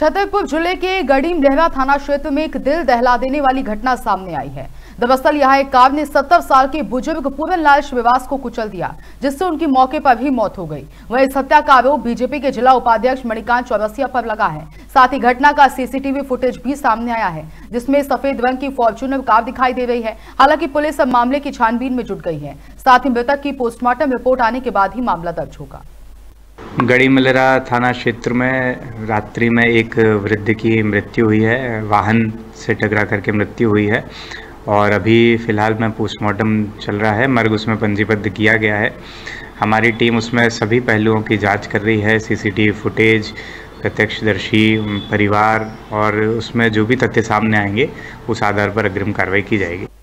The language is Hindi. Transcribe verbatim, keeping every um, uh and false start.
छतरपुर जिले के गड़ीम लहरा थाना क्षेत्र में एक दिल दहला देने वाली घटना सामने आई है। दरअसल यहाँ एक कार ने सत्तर साल के बुजुर्ग पूरन लाल श्रीवास को कुचल दिया, जिससे उनकी मौके पर ही मौत हो गई। वहीं इस हत्या का आरोप बीजेपी के जिला उपाध्यक्ष मणिकांत चौरसिया पर लगा है। साथ ही घटना का सीसीटीवी फुटेज भी सामने आया है, जिसमें सफेद रंग की फॉर्च्यूनर कार दिखाई दे रही है। हालांकि पुलिस अब मामले की छानबीन में जुट गई है। साथ ही मृतक की पोस्टमार्टम रिपोर्ट आने के बाद ही मामला दर्ज होगा। गड़ीम लहरा थाना क्षेत्र में रात्रि में एक वृद्ध की मृत्यु हुई है। वाहन से टकरा करके मृत्यु हुई है और अभी फिलहाल में पोस्टमार्टम चल रहा है। मर्ग उसमें पंजीबद्ध किया गया है। हमारी टीम उसमें सभी पहलुओं की जांच कर रही है। सीसीटीवी फुटेज, प्रत्यक्षदर्शी, परिवार और उसमें जो भी तथ्य सामने आएंगे उस आधार पर अग्रिम कार्रवाई की जाएगी।